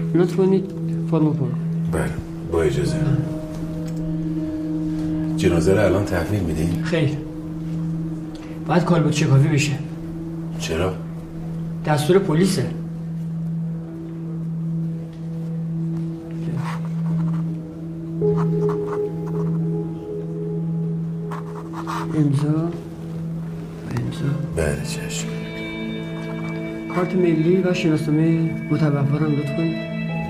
لطف کنید فرمو پر. بله با اجازه. جنازه رو الان تحویل میدین؟ خیر، باید کالبد شکافی بشه. چرا؟ دستور پلیسه. امضا. بله چشم. کارت ملی و شناسنامه متوفا رو لطف کنید.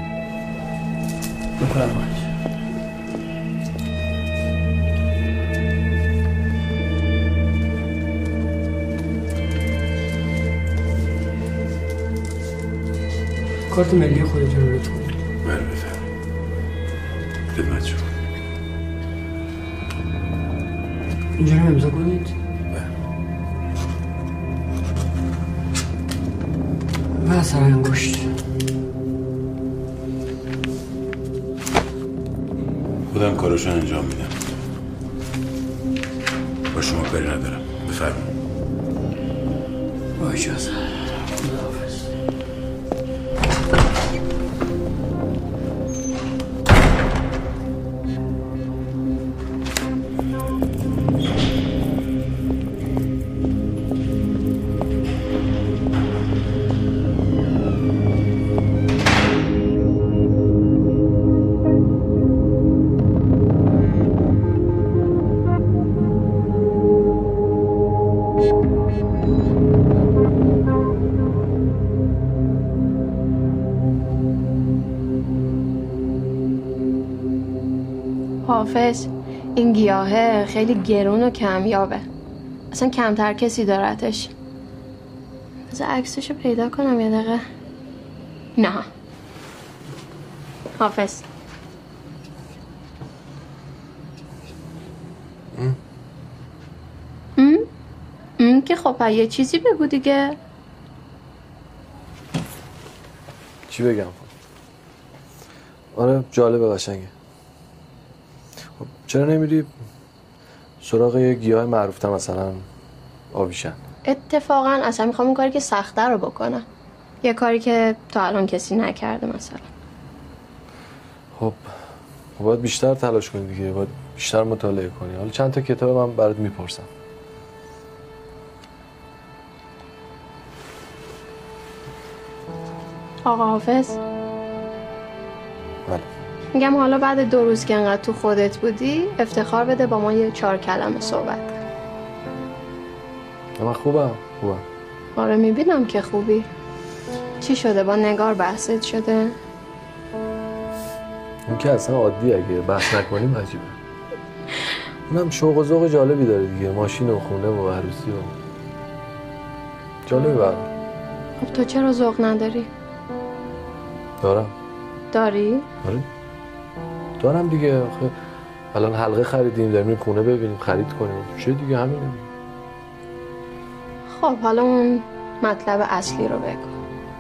بفرمایید. کارت ملی خودتون رو لطف کنید. بله بفرمایید. خدمت شما. اینجا رو امضا کنید. و اثر انگشت. خودم کارشو انجام میدم. با شما کاری ندارم. بفرمایید. با اجازه. خداحافظ. حافظ، این گیاهه خیلی گرون و کمیابه. اصلا کمتر کسی دارتش. از عکسشو پیدا کنم یه دقیقه. نه حافظ. که خب یه چیزی بگو دیگه. چی بگم؟ آره جالبه، قشنگه. خب چرا نمیری سراغ یه گیاه معروف‌تر، مثلا آویشن؟ اتفاقا اصلا میخوام این کاری که سخته رو بکنم. یه کاری که تا الان کسی نکرده مثلا. خب باید بیشتر تلاش کنی دیگه، باید بیشتر مطالعه کنی. حالا چند تا کتاب من برات میپرسم. آقا حافظ، بله. میگم حالا بعد 2 روز که انقدر تو خودت بودی افتخار بده با ما یه 4 کلمه صحبت کن. من خوبم. آره میبینم که خوبی. چی شده؟ با نگار بحثت شده؟ اون که اصلا عادی، اگه بحث نکنیم عجیبه. اونم شوق و ذوق جالبی داره دیگه، ماشین و خونه و عروسی و جالبی برام. خب تو چرا ذوق نداری؟ دارم. داری؟ آره دارم دیگه. آخه الان حلقه خریدیم، داریم خونه ببینیم، خرید کنیم، چه دیگه همینه. خب حالا اون مطلب اصلی رو بگو.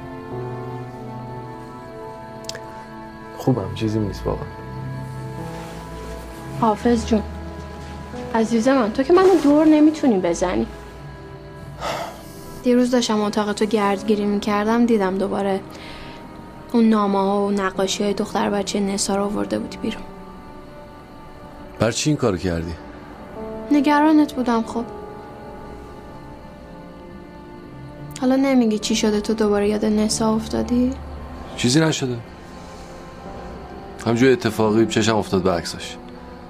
خوبم، چیزی نیست واقعا. حافظ جون عزیز من، تو که منو دور نمیتونی بزنی. دیروز داشتم اتاق تو گردگیری میکردم، دیدم دوباره اون نامه ها و نقاشی های دختر بچه نسا رو آورده بودی بیرون. بر چی این کارو کردی؟ نگرانت بودم. خب حالا نمیگی چی شده تو دوباره یاد نسا افتادی؟ چیزی نشده، همجور اتفاقی چشم افتاد به عکسش.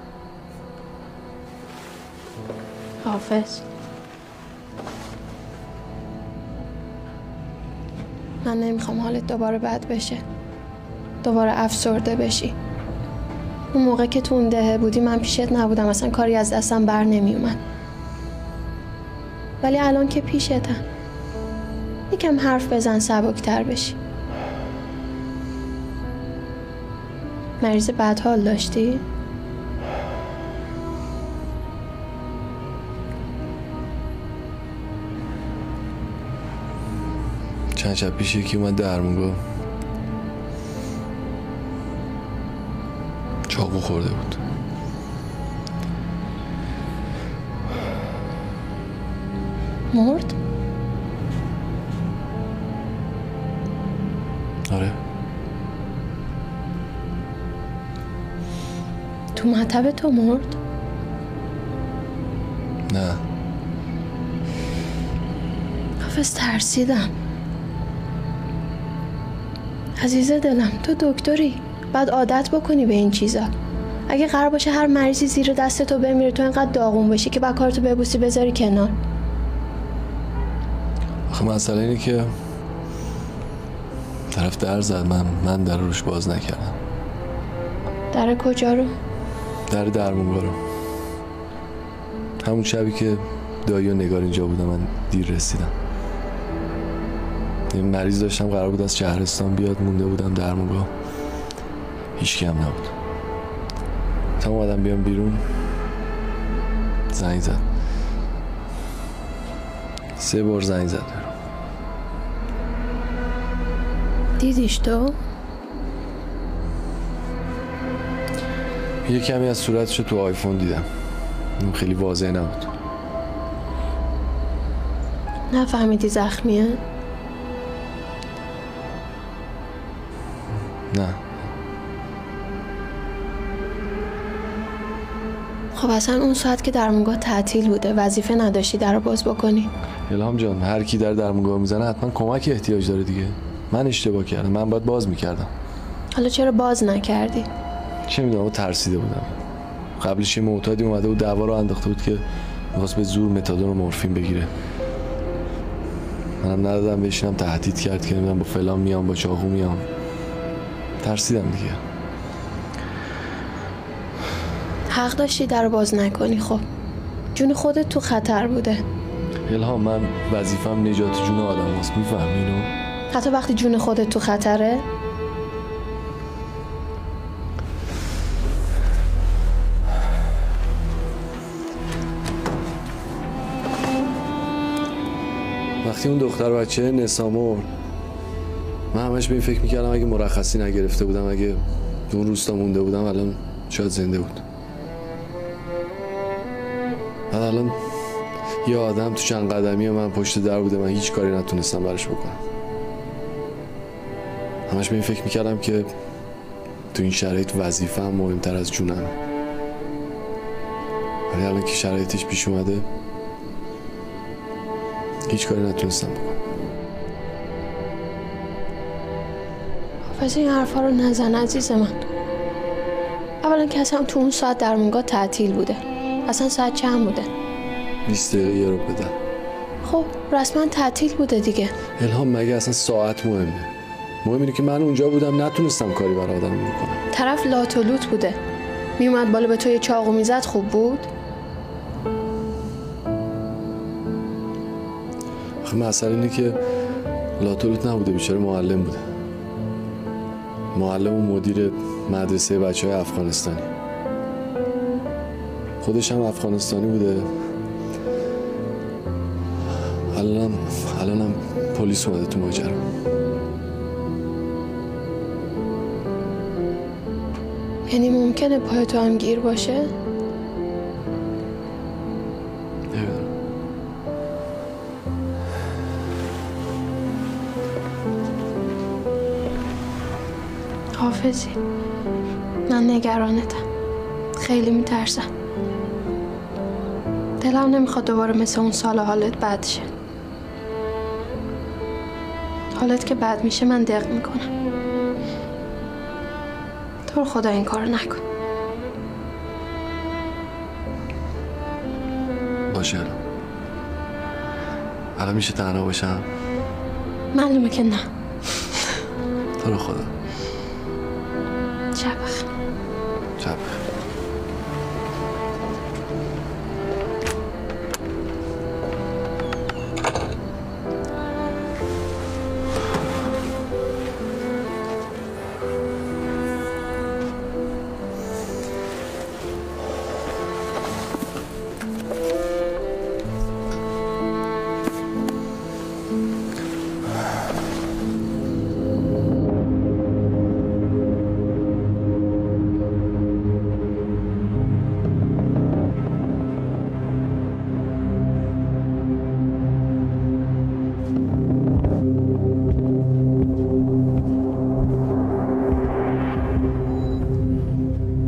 حافظ، من نمیخوام حالت دوباره بد بشه، دوباره افسرده بشی. اون موقع که تو اون دهه بودی من پیشت نبودم، اصلا کاری از دستم بر نمی اومد. ولی الان که پیشتم، یکم حرف بزن سبکتر بشی. مریض بدحال داشتی؟ چند شب پیش یکی اومد درمون گفت چاقو خورده بود. مرد؟ آره تو مطب تو مرد؟ نه. حافظ ترسیدم. عزیز دلم تو دکتری، بعد عادت بکنی به این چیزا. اگه قرار باشه هر مریضی زیر دست تو بمیره تو اینقدر داغون بشی که بعد کارتو ببوسی بذاری کنار. آخه مسئله اینه که طرف در زد، من در روش باز نکردم. در کجا رو؟ در درمونگاه رو. همون شبی که دایی و نگار اینجا بودم من دیر رسیدم. یه مریض داشتم قرار بود از شهرستان بیاد، مونده بودم درمونگاه، هیچکی هم نبود. تا اومدم بیام بیرون زنگ زد. 3 بار زنگ زد. دیدیش تو؟ یه کمی از صورتشو تو آیفون دیدم، اون خیلی واضح نبود. نفهمیدی زخمیه؟ نه. خب اصلا اون ساعت که درمونگاه تعطیل بوده وظیفه نداشتی در رو باز بکنی؟ الهام جان، هر کی در درمونگاه میزنه حتما کمک احتیاج داره دیگه. من اشتباه کردم، من باید باز میکردم. حالا چرا باز نکردی؟ چه میدونم، ترسیده بودم. قبلش یه معتادی اومده بود دعوا رو انداخته بود که می‌خواست به زور متادون و مورفین بگیره. منم ندادم بشینم، تهدید کرد که نمیدونم با فلان میام، با چاقو میام. ترسیدم دیگه. حق داشتی در رو باز نکنی. خب جون خودت تو خطر بوده. الهام، من وظیفه‌م نجات جون آدم هست، میفهمی اینو؟ حتی وقتی جون خودت تو خطره؟ وقتی اون دختر بچه نسا مرد، من همش به این فکر میکردم اگه مرخصی نگرفته بودم، اگه اون روستا مونده بودم الان شاید زنده بود. بعد الان یه آدم تو چند قدمی من پشت در بوده، من هیچ کاری نتونستم براش بکنم. همش به این فکر میکردم که تو این شرایط وظیفه هم مهمتر از جونم. ولی الان که شرایطش پیش اومده هیچ کاری نتونستم بکنم. حافظ این حرفا رو نزن عزیز من. اولا که اصلا تو اون ساعت درمونگاه تعطیل بوده. اصلا ساعت چند بوده؟ 20 دقیقه یه رو بدم. خب رسما تعطیل بوده دیگه. الهام، مگه اصلا ساعت مهمه؟ مهم اینه که من اونجا بودم نتونستم کاری برای آدم بکنم. طرف لاتولوت بوده، میومد بالا به تو یه چاقو میزد خوب بود؟ آخه مسئله اینه که لاتولوت نبوده، بیچاره معلم بوده. معلم و مدیر مدرسه بچه‌های افغانستانی. خودش هم افغانستانی بوده. الانم پلیس اومده تو ماجرا. یعنی ممکنه پای تو هم گیر باشه؟ نمیدونم. حافظی، من نگرانتم، خیلی میترسم. دلم نمیخواد دوباره مثل اون سال حالت بد شه. حالت که بد میشه من دق میکنم. تو رو خدا این کار نکن. باشه. الان میشه تنها باشم؟ معلومه که نه. تو رو خدا. شب بخیر. شب بخیر.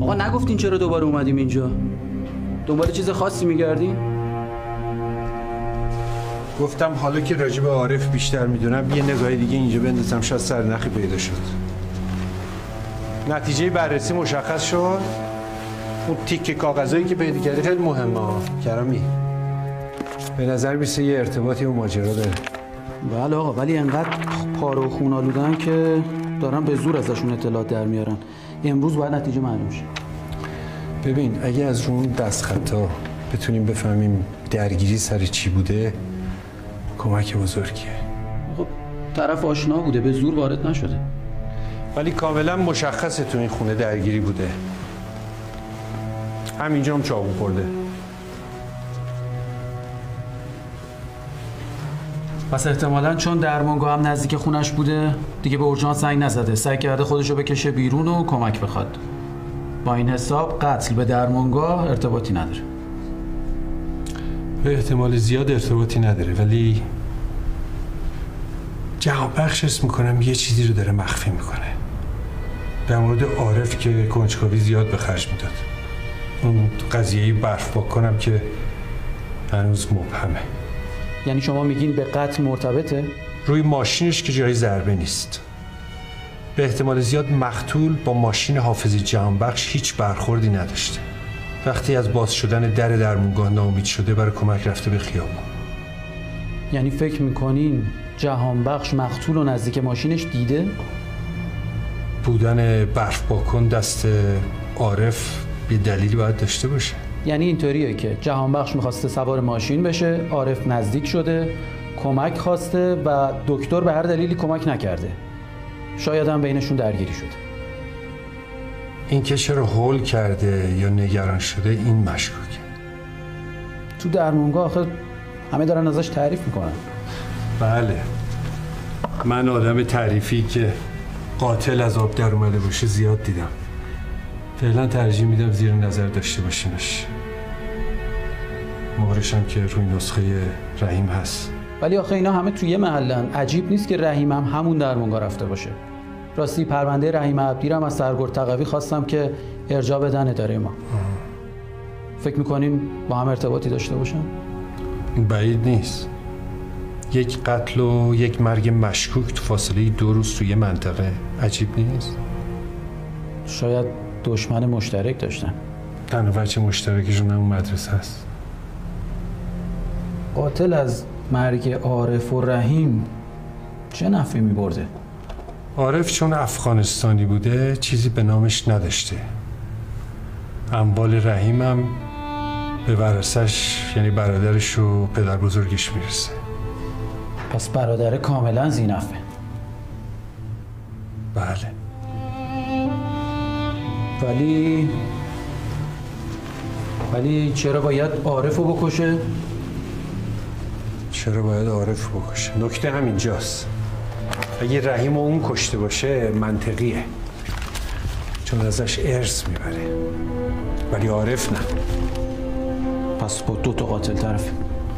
آقا نگفتین چرا دوباره اومدیم اینجا؟ دنبال چیز خاصی میگردین؟ گفتم حالا که راجب عارف بیشتر میدونم یه نگاه دیگه اینجا بندازم، شاید سرنخی پیدا شد. نتیجه بررسی مشخص شد. اون تیکه کاغذایی که پیدا کردی خیلی مهمه کرامی. به نظر میسه یه ارتباطی اون ماجرا داره. بله آقا، ولی انقدر پاره و خون آلودن که دارن به زور ازشون اطلاعات در میارن. امروز باید نتیجه معلوم شه. ببین اگه از اون دستخطا بتونیم بفهمیم درگیری سر چی بوده کمک بزرگیه. خب طرف آشنا بوده، به زور وارد نشده. ولی کاملا مشخصه تو این خونه درگیری بوده. همینجا هم چاقو خورده. پس احتمالاً چون درمانگاه هم نزدیک خونش بوده دیگه به اورژانس زنگ نزده، سعی کرده خودشو بکشه بیرون و کمک بخواد. با این حساب قتل به درمانگاه ارتباطی نداره. به احتمال زیاد ارتباطی نداره، ولی جهانبخش اسم میکنم یه چیزی رو داره مخفی میکنه در مورد عارف که کنجکاوی زیاد به خرج میداد. اون قضیه برف پاک کنم که هنوز مبهمه. یعنی شما میگین به قتل مرتبطه؟ روی ماشینش که جای ضربه نیست. به احتمال زیاد مقتول با ماشین حافظ جهانبخش هیچ برخوردی نداشته. وقتی از باز شدن در درمونگاه ناامید شده برای کمک رفته به خیابون. یعنی فکر میکنین جهانبخش مقتول و نزدیک ماشینش دیده؟ بودن برف پاکن دست عارف یه دلیلی باید داشته باشه. یعنی اینطوریه که جهانبخش میخواسته سوار ماشین بشه، عارف نزدیک شده، کمک خواسته و دکتر به هر دلیلی کمک نکرده. شاید هم بینشون درگیری شده. این که چرا هول کرده یا نگران شده این مشکوکه. تو درمونگاه آخه همه دارن ازش تعریف میکنن. بله، من آدم تعریفی که قاتل از آب در اومده باشه زیاد دیدم. فعلا ترجیح میدم زیر نظر داشته باشیمش. مهرش هم که روی نسخه رحیم هست. ولی آخه اینا همه توی یه محلن. عجیب نیست که رحیم هم همون درمونگاه رفته باشه. راستی پرونده رحیم عبدی رو هم از سرگرد تقوی خواستم که ارجاع بدن اداره ما. فکر میکنین با هم ارتباطی داشته باشن؟ بعید نیست. یک قتل و یک مرگ مشکوک تو فاصله 2 روز توی منطقه عجیب نیست؟ شاید دشمن مشترک داشتن. تنها وجه مشترکشون همون مدرسه هست. قاتل از مرگ عارف و رحیم چه نفعی می‌برده؟ عارف چون افغانستانی بوده چیزی به نامش نداشته. اموال رحیم هم به ورثش یعنی برادرش و پدر بزرگش میرسه. پس برادر کاملا ذی‌نفعه. بله. ولی چرا باید عارف رو بکشه؟ چرا باید عارف رو بکشه؟ نکته همینجاست. اگه رحیم رو اون کشته باشه منطقیه، چون ازش ارث میبره. ولی عارف نه. پس با 2 تا قاتل طرف.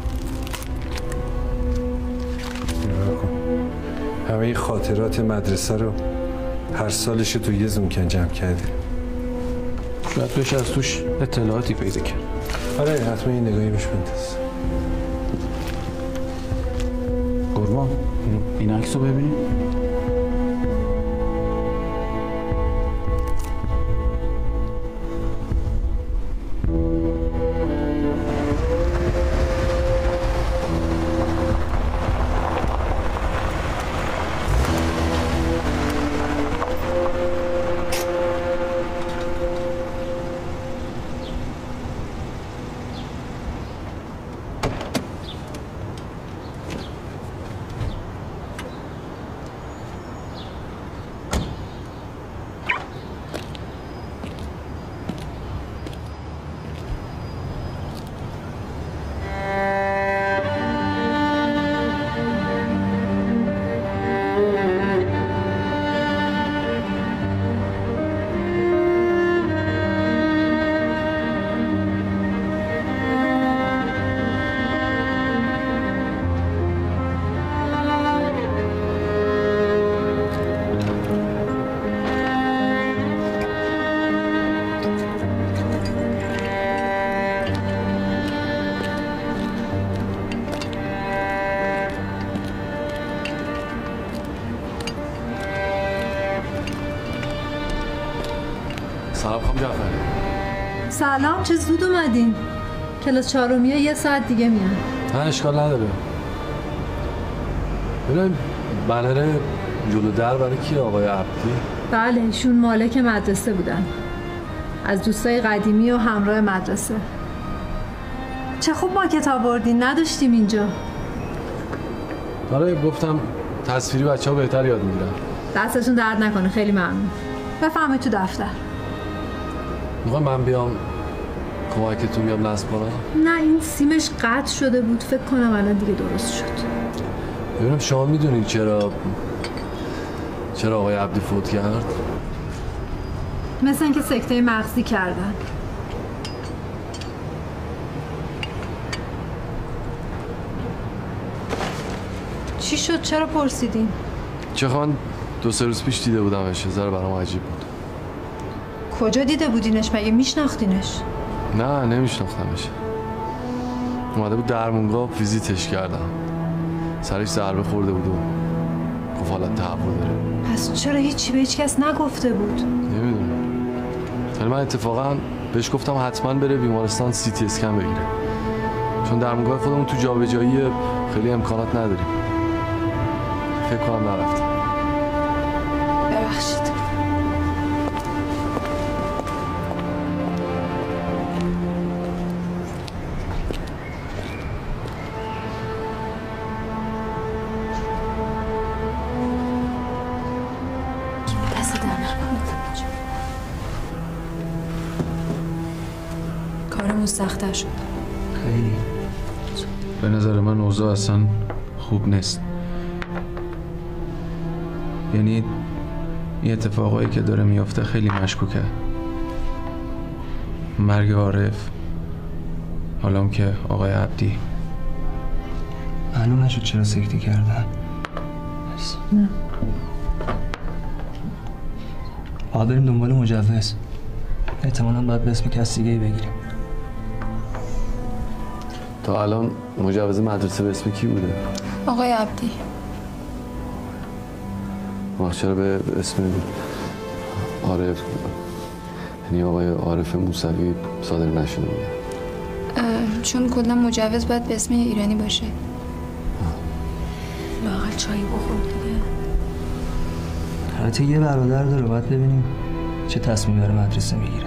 همه خاطرات مدرسه رو هر سالش تو یه زومکن جمع کرده. شاید بشه از توش اطلاعاتی پیدا کرد. آره حتما یه نگاهی بهش بنداز. قربان این عکس رو ببینیم. سلام خانم جعفری. سلام، چه زود اومدین. کلاس چهارمیه 1 ساعت دیگه میان. نه اشکال نداره. ببینم بنر جلو در برای کی؟ آقای عبدی؟ بله، ایشون مالک مدرسه بودن. از دوستای قدیمی و همراه مدرسه. چه خوب ما کتاب بردین، نداشتیم اینجا. آره گفتم تصویری بچه‌ها بهتر یاد میگیرن. دستتون درد نکنه، خیلی ممنون. بفهمید تو دفتر. میخوام من بیام کمکتون بیام نصب کنم؟ نه این سیمش قطع شده بود، فکر کنم الان دیگه درست شد. ببینم شما میدونید چرا آقای عبدی فوت کرد؟ مثل اینکه سکته مغزی کردن. چی شد؟ چرا پرسیدین؟ چه خوان 2-3 روز پیش دیده بودمش، ذره برام عجیب بود. کجا دیده بودینش؟ مگه میشناختینش؟ نه نمیشناختمش. اومده بود درمونگاه ویزیتش کردم. سرش ضربه خورده بود و گفت حالت تهوع داره. پس چرا هیچی به هیچ کس نگفته بود؟ نمیدونم. ولی من اتفاقا بهش گفتم حتما بره بیمارستان CT اسکن بگیره. چون درمونگاه خودمون تو جابجایی خیلی امکانات نداریم. فکر کنم نرفتم. ببخشید. کارمون سخت‌تر شد. خیلی. به نظر من اوضاع اصلا خوب نیست. یعنی این اتفاقایی که داره میافته خیلی مشکوکه. مرگ عارف، حالا که آقای عبدی. معلوم نشد چرا سکته کردن. نه. باید بریم دنبال مجوز. احتمالاً باید به اسم کس دیگه‌ای بگیریم. تا الان مجوز مدرسه به اسم کی بوده؟ آقای عبدی. چرا به اسم عارف، یعنی آقای عارف موسوی صادر نشده بوده؟ چون کلا مجوز باید به اسم ایرانی باشه. لااقل چایی بخور دیگه. البته یه برادر داره، باید ببینیم چه تصمیمی برای مدرسه میگیره.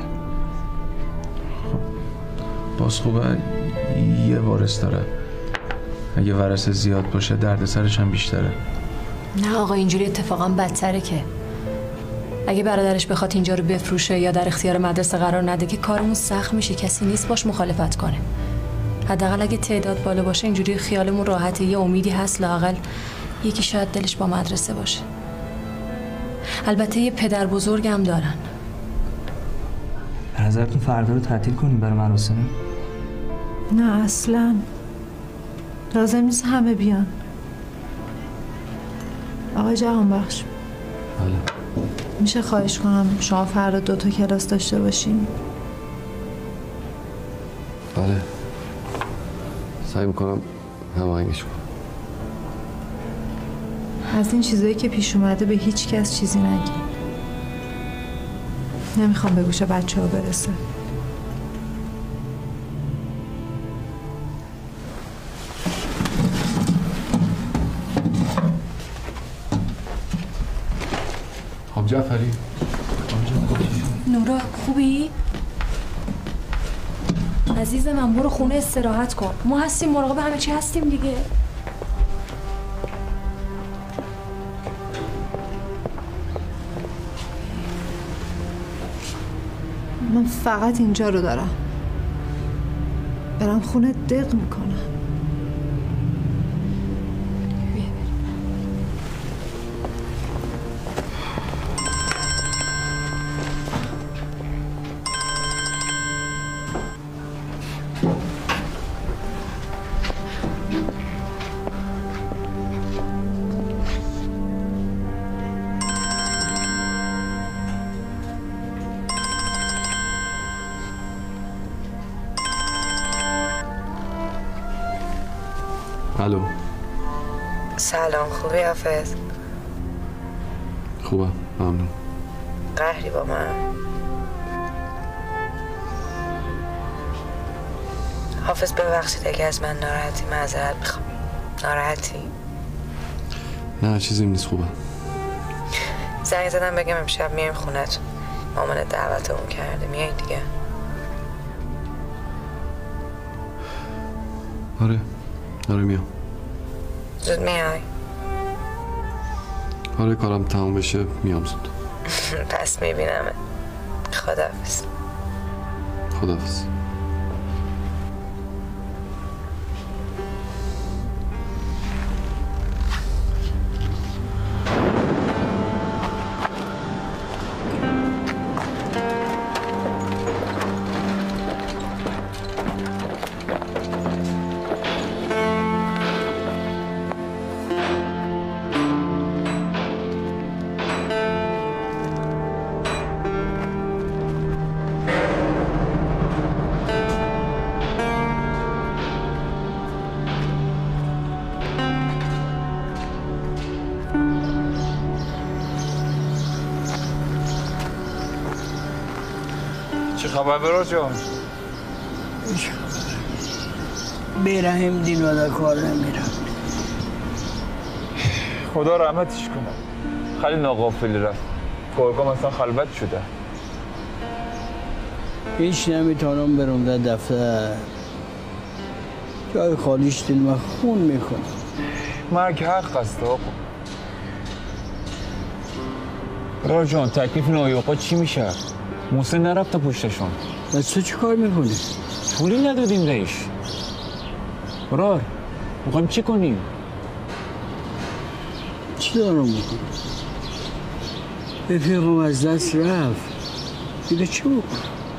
باز خوبه یه وارث داره. اگه ورثه زیاد باشه دردسرش هم بیشتره. نه آقا اینجوری اتفاقا بدتره که اگه برادرش بخواد اینجا رو بفروشه یا در اختیار مدرسه قرار نده که کارمون سخت میشه، کسی نیست باش مخالفت کنه. حداقل اگه تعداد بالا باشه اینجوری خیالمون راحته، یه امیدی هست لااقل یکی شاید دلش با مدرسه باشه. البته یه پدر بزرگ هم دارن. به نظرتون فردا رو تعطیل کنیم برای مراسم؟ نه اصلا لازم نیست همه بیان. آقای جهانبخش، بله. میشه خواهش کنم شما فردا 2 کلاس داشته باشین؟ بله سعی میکنم هماهنگش کنم. از این چیزایی که پیش اومده به هیچ کس چیزی نگی. نمیخوام به گوش بچه‌ها برسه. خب جعفری. نورا خوبی؟ عزیز من برو خونه استراحت کن. ما هستیم، مراقب همه چی هستیم دیگه. من فقط اینجا رو دارم. برم خونه دق میکنم. الو. سلام، خوبی حافظ؟ خوبم، ممنون. قهری با من؟ حافظ ببخشید اگه از من ناراحتی، معذرت میخوام. ناراحتی؟ نه چیزی نیست، خوبه. زنگ زدم بگم امشب میایم خونتون. مامان دعوتمون کرده، میای دیگه؟ آره میام. زود میای؟ آره کارم تمام بشه میام زود. پس میبینمه. خداحافظ. خداحافظ. چه خبر برا جان؟ بیرحم دین و در کار نمیرم. خدا رحمتش کنه. خیلی ناغافلی رفت. کارگاه مثلا خلوت شده. هیچ نمیتونم برم در دفتر. جای خالیش دل من خون میکنه. مرگ حق است آقا. برا جان تکلیف نایوقا چی میشه؟ محسن نرفته پشتشون. بس تو چی کار میکنی؟ پولی ندادیم بهش. برار میخوایم چی کنیم؟ چی دارم میکنم؟ رفیقم از دست رفت. دیگه چی بکنم؟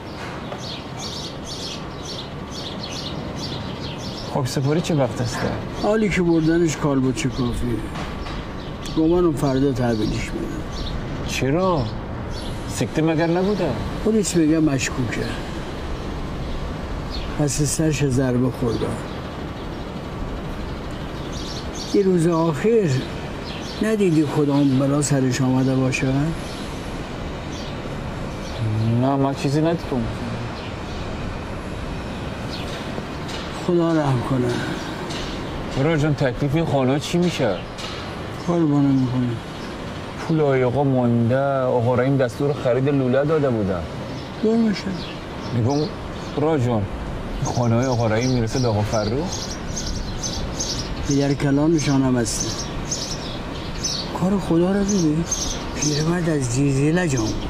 خاک سپاری چه وقت است؟ حالی که بردنش کالبد چه کافیه. گمانم فردا تحویلش میدم. چرا؟ سکته مگر نبوده؟ پلیس میگه مشکوکه. پس سرش ضربه خورده. یه روز آخر ندیدی خودم بلا سرش آمده باشه؟ نه من چیزی ندیدم. خدا رحم کنه. برای جان تکلیف این خانه چی میشه؟ کار بانه میکنه. پول آقا مانده. آقا رحیم دستور خرید لوله داده بودن. دور میشه. میگم برای جان خانه های آقا رحیم میرسه به آقا فرخ؟ دیگر کلامشان هم هسته. کار خدا رو دیدی؟ پیرمرد از زیزیله جان بود.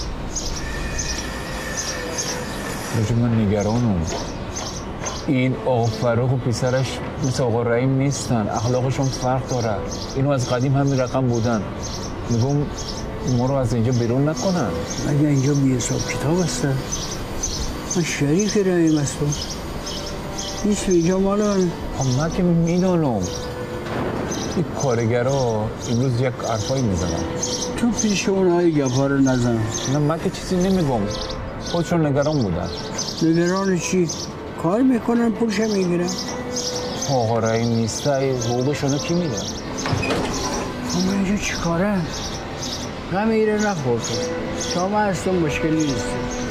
برای من نگرانم. این آقا فرخ و پسرش مثل آقا رحیم نیستن. اخلاقشون فرق داره. اینو از قدیم همین رقم بودن. میگم ما رو از اینجا بیرون نکنن. مگه اینجا بی حساب کتاب هستن؟ من شریک رحیم هستم. نیست اینجا مال من. من که میدانم این کارگرها امروز یک حرفایی میزنن. تو پیش اونهای گپا رو نزن. نه من که چیزی نمیگم. خودشون نگران بودن. نگران چی؟ کار میکنن پولش میگیرن. آقا رحیم نیسته حقوقشونو کی میده؟ اما اینجا چی کاره؟ غم ایره نخورد. شما هستم مشکلی نیست.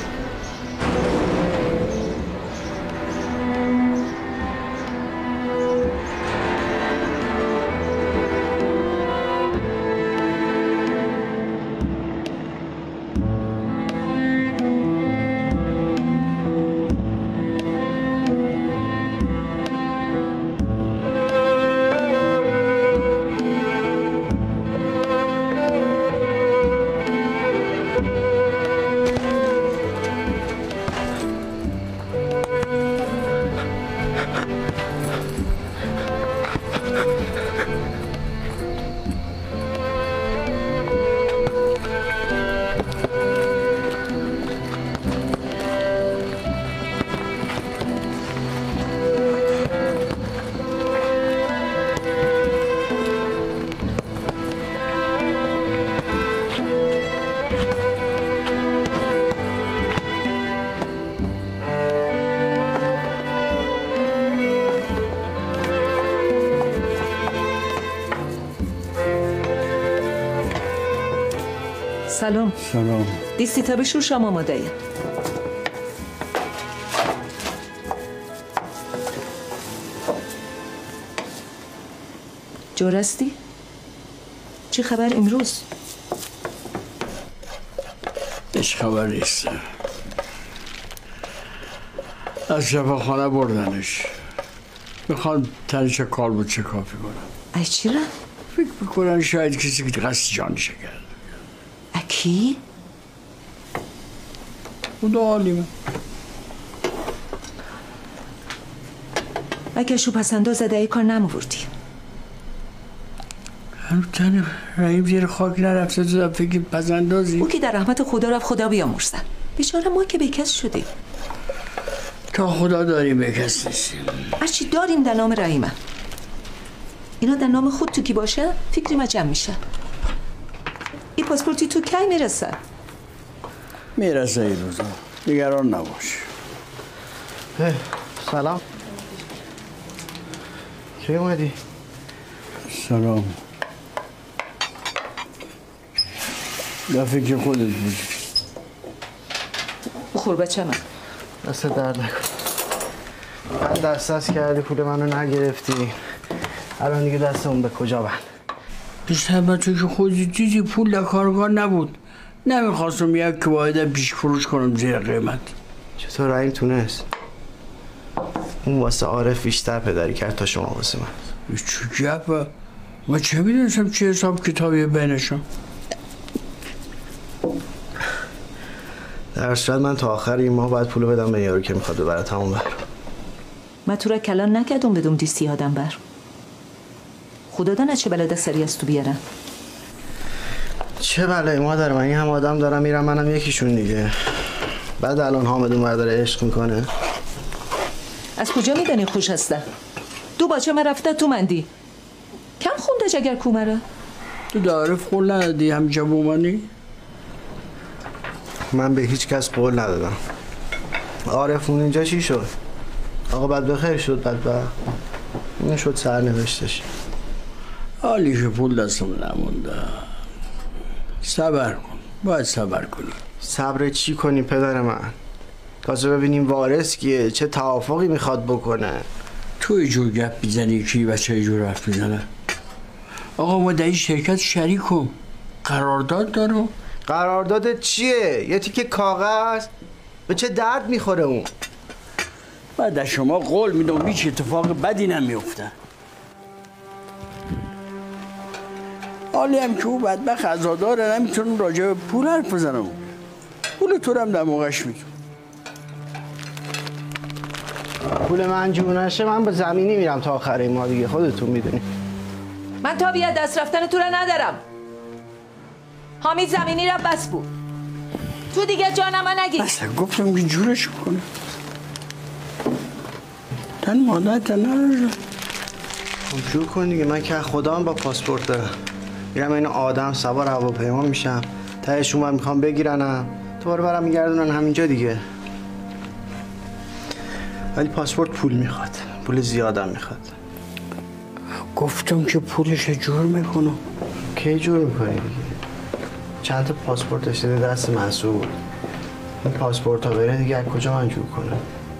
سلام. سلام. دیستی تا به شورشم آماده ایم. جورستی؟ چی خبر امروز؟ هیچ خبر نیست. از شفاخانه بردنش. میخوان تنش کار بود چه کافی کنم. ای چی را؟ فکر میکنن شاید کسی که قصد جانشه کرد. اکی؟ خدا عالیمه. اگه شو پسنده زده ای کار نموردی. هنو تن رحیم زیر خاک نرفته تو فکر پسندازی؟ او که در رحمت خدا رفت خدا بیامرزن. بیچاره ما که بکس شدیم. تا خدا داریم بکس نیستیم. هرچی داریم در نام رحیمه. اینا در نام خود تو کی باشه فکری ما جمع میشه. این پاسپورتی تو کی میرسه؟ میرسه این روزا. نگران نباش. سلام. کی اومدی؟ سلام. در فکر خودت بود. بخور بچه من. دست درد نکن. من دست کردی پول منو نگرفتی. الان دیگه دستمون به کجا بند؟ بیشتر تو که خودی دیدی پول در کارگاه نبود. نمیخواستم یک که باید پیش فروش کنم زیر قیمت. چطور رحیم تونست؟ اون واسه عارف بیشتر پدری کرد تا شما واسه من. چه گپه؟ ما چه میدونستم چه حساب کتابی بینشم؟ در صورت من تا آخر این ماه باید پولو بدم به یارو که میخواد ببره تمام بر. من تو را کلان نکردم بدم دیستی آدم بر. خدا دانه چه بلده سری از تو بیارن. چه بلایی مادر، من این هم آدم دارم میرم منم یکیشون دیگه. بعد الان حامد اون داره عشق میکنه. از کجا میدانی خوش هسته؟ دو باچه من رفته تو مندی. کم خونده جگر کومره؟ تو دارف قول ندادی همینجا بومانی؟ من به هیچ کس قول ندادم. عارفون اینجا چی شد؟ آقا بعد بخیر شد بعد این شد سرنوشتش. حالی که پول دستم نمونده. صبر کن. باید صبر کنی. صبر چی کنی پدر من؟ تازه ببینیم وارث کیه، چه توافقی میخواد بکنه. تو اینجور گپ میزنی کی بچه اینجور حرف میزنه؟ آقا ما در این شرکت شریکم. قرارداد دارم. قرارداد چیه؟ یه تیکه کاغذ؟ به چه درد میخوره اون؟ بعد از شما قول میدم هیچ اتفاق بدی نمیفته. حالی هم که او بدبخت عزاداره نمیتونم راجع به پول حرف بزنم. پول تو هم در موقعش میدم. پول من جور نشه من به زمینی میرم تا آخر این ماه دیگه، خودتون میدونی. من تا بیاد دست رفتن تو را ندارم. حامید زمینی را بس بود. تو دیگه جانم نگی. اصلا گفتم که جورش کنه. تن مادر تن نرازم. خب جور کن دیگه، من که خدا هم با پاسپورت دارم. میرم این آدم سوار هواپیما میشم، تهش اونور میخوام بگیرنم، دوباره برم میگردونن همینجا دیگه. ولی پاسپورت پول میخواد، پول زیادم میخواد. گفتم که پولش جور میکنم. کی جور میکنی دیگه؟ چند تا پاسپورت داشته دست مسعود. این پاسپورت ها بره دیگه از کجا من جور کنم؟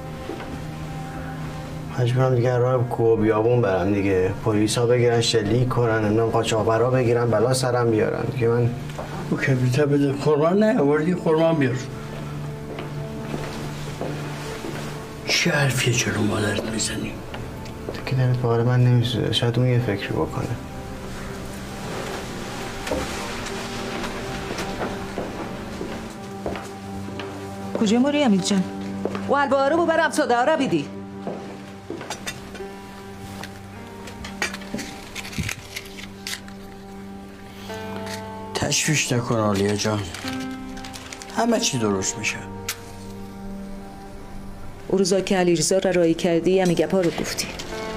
مجبورم دیگه راه کوه و بیابون برم دیگه. پلیس ها بگیرن شلیک کنن، اینا قاچاقبرا بگیرن بلا سرم بیارن دیگه. من او کبریته بده خورمان نیاوردی خورمان بیار. چه حرفیه جلو مادرت میزنی؟ تو که دلت باره من نمیسوزه، شاید اون یه فکری بکنه. کجا موری امید جان؟ و الباره رو برم صدا را بیدی. تشویش نکن آلیا جان. همه چی درست میشه. او روزا که علیرضا را رایی کردی همه گپا رو گفتی.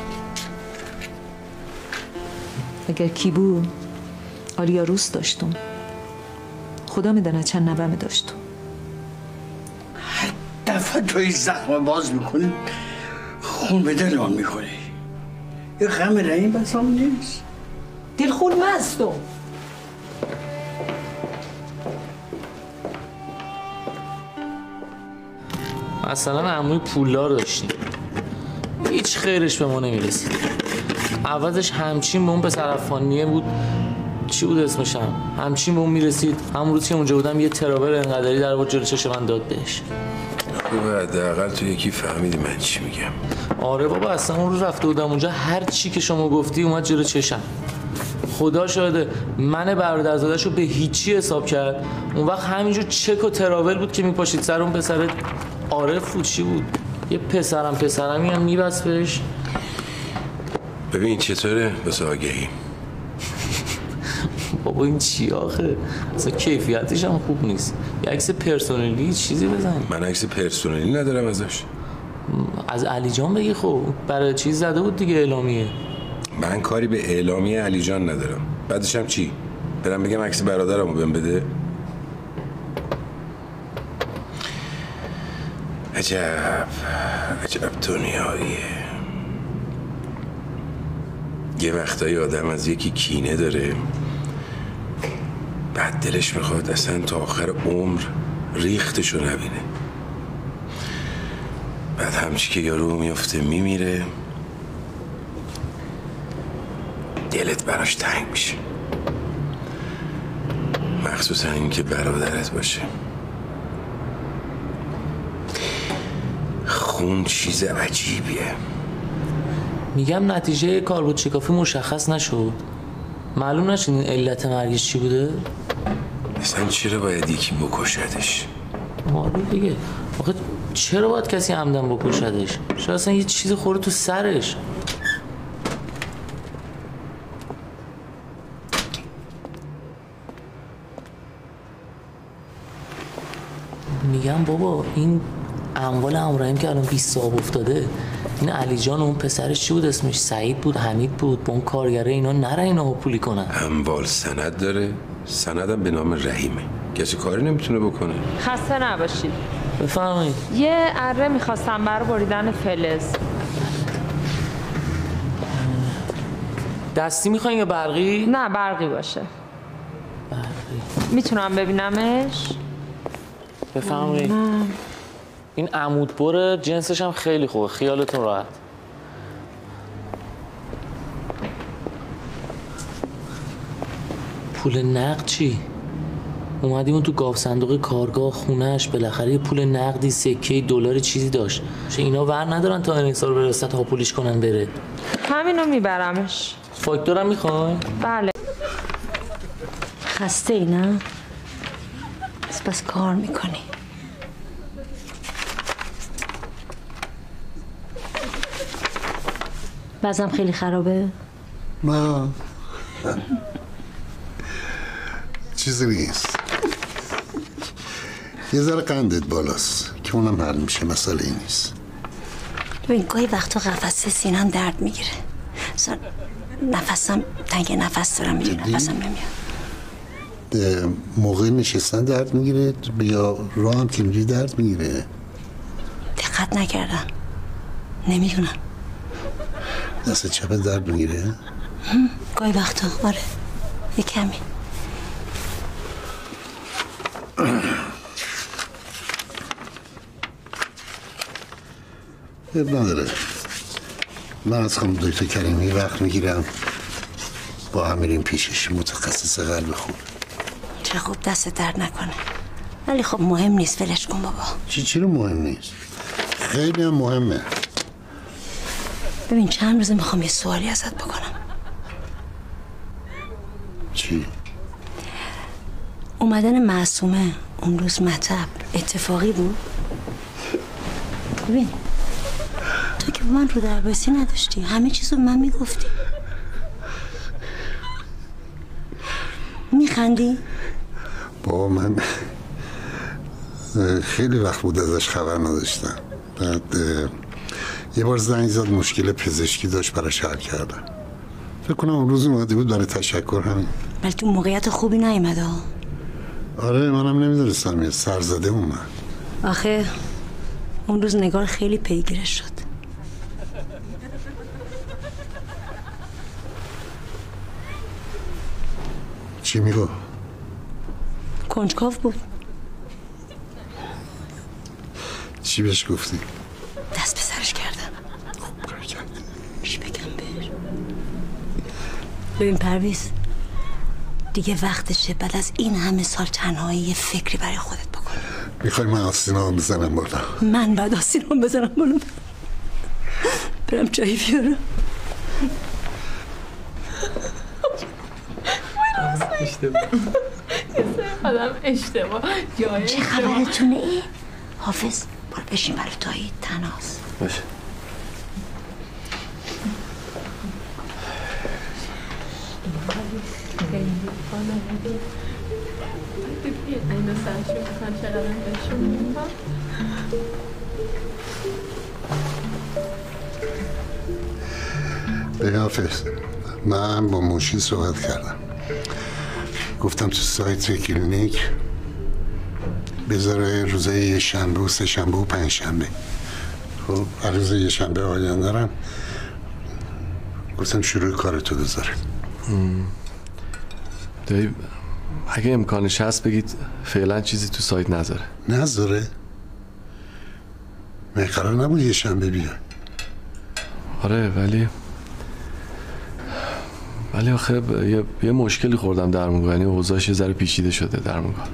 اگر کی بود آلیا روست داشتم. خدا میدونه چند نوه داشتم. هر دفعه توی زخم باز میکنی خون به دلان میکنی. یه غم رحیم بسام نیست. دل خون مستم. مثلا عموی پولدار داشتیم، هیچ خیرش به ما نمیرسید. عوضش همچین به اون پسر افغانیه بود، چی بود اسمشم، همچین به اون میرسید. همون روز که اونجا بودم یه ترابر انقدری در بود جلوی چشم من داد بهش. خوبه حداقل تو یکی فهمیدی من چی میگم. آره بابا، اصلا اون روز رفته بودم اونجا، هر چی که شما گفتی اومد جلوی چشم. خدا شاهده من برادرزاده‌شو به هیچی حساب کرد. اون وقت همینجور چک و تراول بود که میپاشید سر اون پسر عارف بود، چی بود، یه پسرمی هم میبست بهش. ببین چطوره بس آگهی. بابا این چی آخه؟ اصلا کیفیتش هم خوب نیست. یه عکس پرسونلی چیزی بزن. من عکس پرسونلی ندارم ازش. از علی جان بگی. خب برای چیز زده بود دیگه، اعلامیه. من کاری به اعلامیه علی جان ندارم. بعدش هم چی؟ برم بگم عکس برادرمو بهم بده؟ عجب دنیاییه. یه وقتایی آدم از یکی کینه داره، بعد دلش میخواد اصلا تا آخر عمر ریختشو نبینه. بعد همچی که یارو میفته میمیره، دلت براش تنگ میشه، مخصوصا این که برادرت باشه. خون چیز عجیبیه. میگم نتیجه کاربردچی کافی مشخص نشد. معلوم نشد این علت مرگش چی بوده؟ اصلا چرا باید یکی بکشدش؟ آره دیگه، آخه چرا باید کسی عمدن بکشدش؟ شاید اصلا یه چیز خورده تو سرش. میگم بابا این اموال عمرو که الان 20 صاحب افتاده، این علی جان و اون پسرش چی بود اسمش؟ سعید بود، حمید بود، با اون کارگره اینا نره اینا پولی کنن. اموال سند داره، سندم به نام رحیمه، کسی کاری نمیتونه بکنه. خسته نباشید. بفرمایید. یه اره میخواستم برای بریدن فلز. دستی میخواین یا برقی؟ نه برقی باشه. برقی. میتونم ببینمش؟ بفرمایید. این عمودبر جنسش هم خیلی خوبه، خیالتون راحت. پول نقد چی؟ اومدیم اون تو گاو صندوق کارگاه خونهش، بالاخره یه پول نقدی سکه دلار چیزی داشت. چه اینا ور ندارن تا انحصار برسه تا پولیش کنن بره. همینو میبرمش. فاکتورم میخوای؟ بله. خسته ای نه؟ بس کار میکنی. وزنم خیلی خرابه؟ نه چیزی نیست، یه ذره قندت بالاست که اونم حل میشه، مسئله ای نیست. ببین گاهی وقتا قفسه سینم درد میگیره، نفسم تنگ نفس دارم، میگه نفسم نمیاد. موقع نشستن درد میگیره یا راه هم که میری درد میگیره؟ دقت نکردم، نمیدونم. دست چپت درد میگیره؟ گاهی وقتا آره، یه کمی. نداره، من از خانم دکتر کریمی وقت میگیرم، با هم میریم پیشش، متخصص قلب خون. چه خوب، دست درد نکنه. ولی خب مهم نیست، ولش کن بابا. چی رو مهم نیست؟ خیلی هم مهمه. ببین چند روزه میخوام یه سوالی ازت بکنم. چی؟ اومدن معصومه اون روز مطب اتفاقی بود؟ ببین تو که با من رو درباسی نداشتی، همه چیزو به من میگفتی. میخندی؟ بابا من خیلی وقت بود ازش خبر نداشتم. بعد یه بار زنگ زد، مشکل پزشکی داشت، براش حل کردم. فکر کنم اون روز اومده بود برای تشکر همین. ولی تو موقعیت خوبی نیومده ها. آره منم نمیدونستم، یه سرزده اومد. آخه اون روز نگار خیلی پیگیرش شد. چی میگو؟ کنجکاو بود. چی بهش گفتی؟ دست به سرش کردم. خوب کار کردی. چی بگم بهش؟ ببین پرویز، دیگه وقتشه بعد از این همه سال تنهایی یه فکری برای خودت بکن. میخوای من آستینام بزنم بالا؟ من بعد آستینام بزنم بالا؟ برم چایی بیارم. آدم اشتباه جای چه خبرتونه ای؟ حافظ برو بشین برای تایی تناس. باشه. به حافظ، من با موشی صحبت کردم، گفتم تو سایت کلینیک بذاره روزای یه شنبه و سه شنبه و پنج شنبه. خب روز یه شنبه آینده دارم، گفتم شروع کارتو بذاره. دایی اگه امکانش هست بگید فعلا چیزی تو سایت نذاره؟ من قرار نبود یه شنبه بیاد. آره ولی آخه یه مشکلی خوردم درمونگاه، یعنی اوضاعش یه ذره پیچیده شده درمونگاه.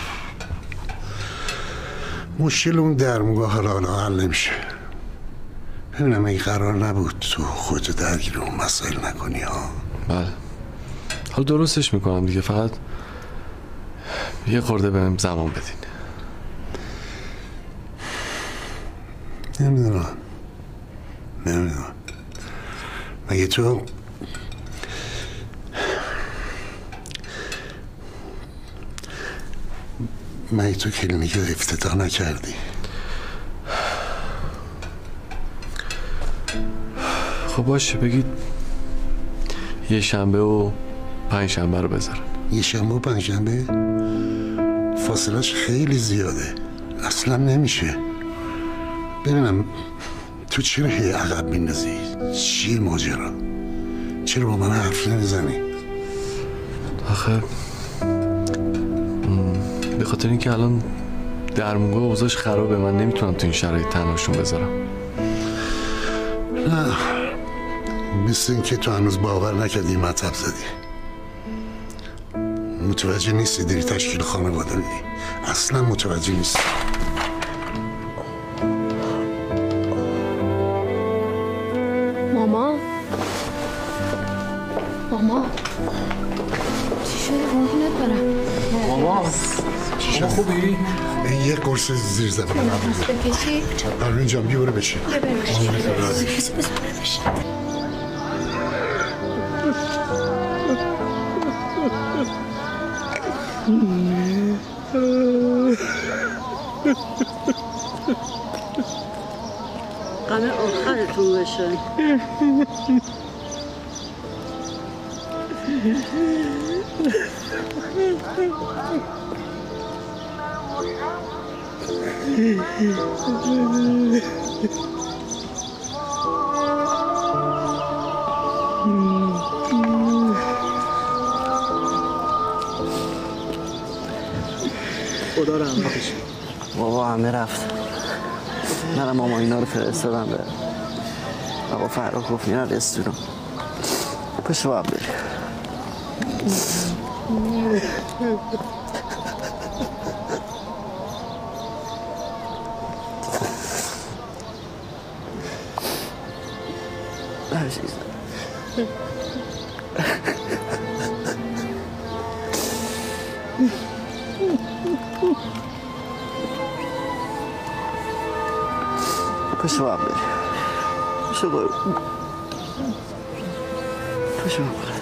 مشکل اون درمونگاه حالا حل نمیشه. ببینم این قرار نبود تو خودتو درگیر اون مسائل نکنی ها. بله حالا درستش میکنم دیگه، فقط یه خورده بهم زمان بدین. نمیدونم مگه تو کلینیک افتتاح نکردی؟ خب باشه بگید یه شنبه و پنج شنبه رو بذارن. یه شنبه و پنج شنبه؟ فاصلهش خیلی زیاده، اصلا نمیشه. ببینم تو چرا هی عقب میندازی؟ چیه ماجرا؟ چرا با من حرف نمیزنی؟ آخه به خاطر اینکه الان درمونگاه اوضاعش خرابه، من نمیتونم تو این شرایط تنهاشون بذارم. نه مثل اینکه تو هنوز باور نکردی مطب زدی. متوجه نیستی داری تشکیل خانواده میدی، اصلا متوجه نیستی. ماما چی شده؟ قربونت برم. ماما شما خوبی؟ یه قرص زیر زبان بکشی؟ پروین جان بیا برو بشین. غم آخرتون بشه. خدا رحمتش. بابا همه رفت. منم ماما اینا رو فرستادم به آقا فرخ گفت میرن رستوران. پشت باید بری. پشت باید بری. پشت باید بری. پشت باید بری.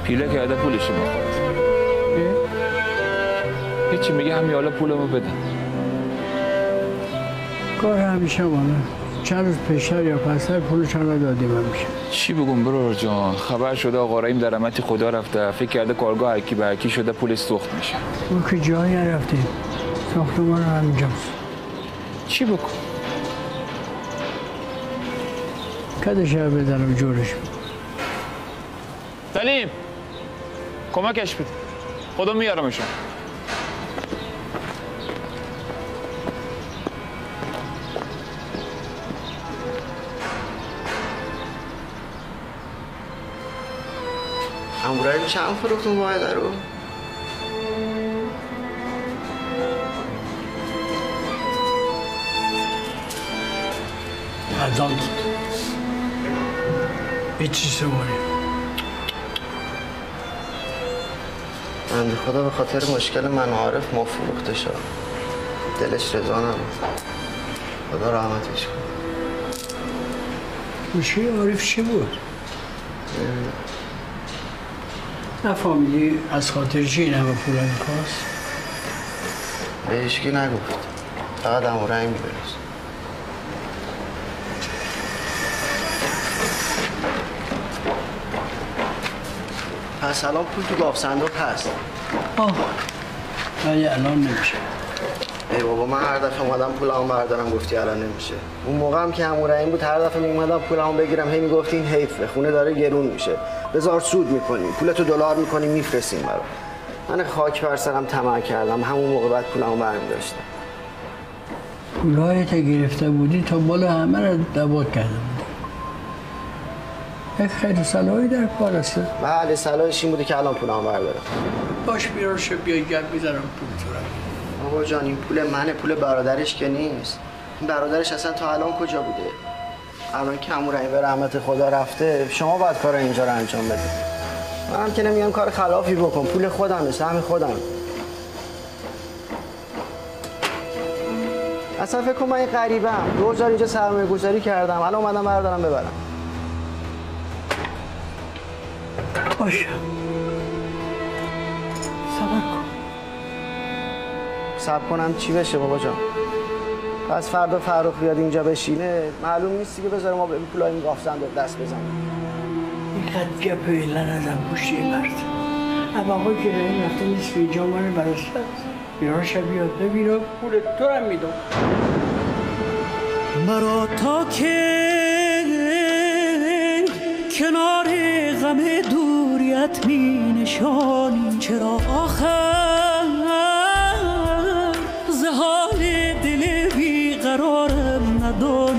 پیله که عده پولشو میخواد. هیچی میگه همین حالا پولمو بده. کار همیشه مانه. چند روز پیشتر یا پسر پولش رو دادیم همیشه. چی بگم برار جان؟ خبر شده آقا رحیم در رحمت خدا رفته. فکر کرده کارگاه هرکی به هرکی شده پولش سوخت میشه. اون که جایی نرفتیم. ساختمان همینجاست. چی بکن؟ کدش رو بزنم جورش بود. سلیم کمکش بده. خودم میارمشون. امورایی چند فروختون واحده رو؟ ارزان داد. هیچی سواری. بنده خدا به خاطر مشکل من و عارف ما فروخته شد. دلش رضا نبود. خدا رحمتش کنه. مشکل عارف چی بود؟ نفهمیدی از خاطر چی این همه پول می‌خواست؟ به هیچکی نگفت. فقط عمو رحیم می‌دونست. پس الان پول تو گاف صندوق هست. ولی الان نمیشه. ای بابا من هر دفعه اومدم پولمو بردارم گفتی الان نمیشه. اون موقع هم که عمو رحیم بود هر دفعه میومدم پولمو بگیرم هی میگفتی این حیفه خونه داره گرون میشه. بذار سود میکنیم. پولتو دلار میکنیم میفرستیم برام. من خاک بر سرم طمع کردم. همون موقع بعد پولمو برمی‌داشتم. پولایت گرفته بودی تا بالا همه رو دباغ کرده بودی. یک خیلی صلاحی در کار هست. بله صلاحش این بوده که الان پولمو بردارم. باش بیار شو بیای گرد میذارم پول تو رو. بابا جان این پول منه پول برادرش که نیست. این برادرش اصلا تا الان کجا بوده؟ الان که عمو رحیم به رحمت خدا رفته شما باید کار اینجا رو انجام بدید. منم که نمیگم کار خلافی بکن پول خودمه سهم خودم. اصلا فکر کنم من این غریبم 2000 اینجا سرمایه گذاری کردم الان اومدم بردارم ببرم. باشه صبر کن. صبر کنم چی بشه بابا جان؟ پس فردا فرخ بیاد اینجا بشینه معلوم نیست که بذاره ما به این پولای این گاف صندوق دست بزنیم. اینقدر گپ ایلا ندم پشت این مرد. اما آقای که رحیم رفته نیست اینجا مانه برست. بیراش بیاد ببینم پول تو هم میدم. مرا تا که کنار غم دوریت می نشانی چرا آخر ز حال دل بیقرارم نداری